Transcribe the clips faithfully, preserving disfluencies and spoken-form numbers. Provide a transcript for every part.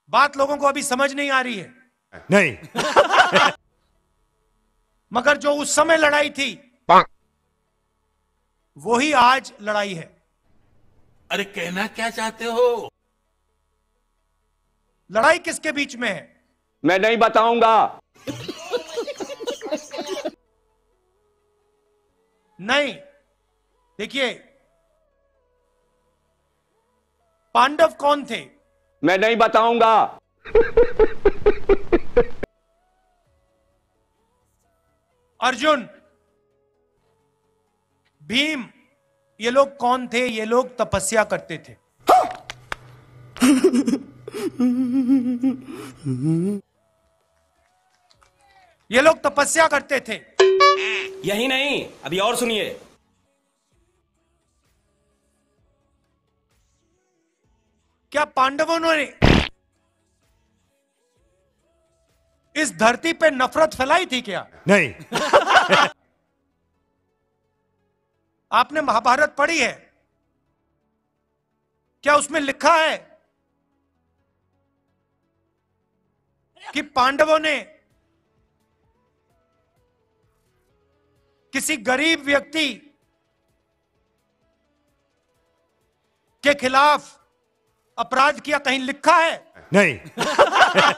बात लोगों को अभी समझ नहीं आ रही है। नहीं। मगर जो उस समय लड़ाई थी वही आज लड़ाई है। अरे कहना क्या चाहते हो? लड़ाई किसके बीच में है? मैं नहीं बताऊंगा। नहीं, देखिए, पांडव कौन थे? मैं नहीं बताऊंगा। अर्जुन, भीम, ये लोग कौन थे? ये लोग तपस्या करते थे। ये लोग तपस्या करते थे। यही नहीं, अभी और सुनिए। क्या पांडवों ने इस धरती पे नफरत फैलाई थी क्या? नहीं। आपने महाभारत पढ़ी है? क्या उसमें लिखा है कि पांडवों ने किसी गरीब व्यक्ति के खिलाफ अपराध किया? कहीं लिखा है? नहीं।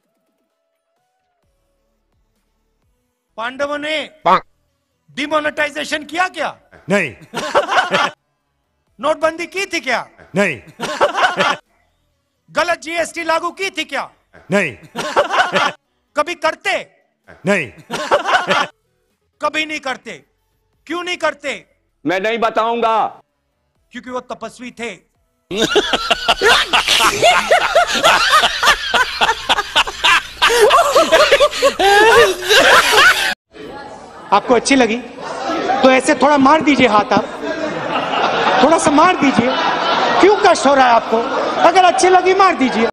पांडवों ने डिमोनेटाइजेशन किया क्या? नहीं। नोटबंदी की थी क्या? नहीं। गलत जीएसटी लागू की थी क्या? नहीं। कभी करते? नहीं। कभी नहीं करते। क्यों नहीं करते? मैं नहीं बताऊंगा। क्योंकि वो तपस्वी थे। आपको अच्छी लगी तो ऐसे थोड़ा मार दीजिए हाथ, आप थोड़ा सा मार दीजिए। क्यों कष्ट हो रहा है आपको? अगर अच्छी लगी मार दीजिए।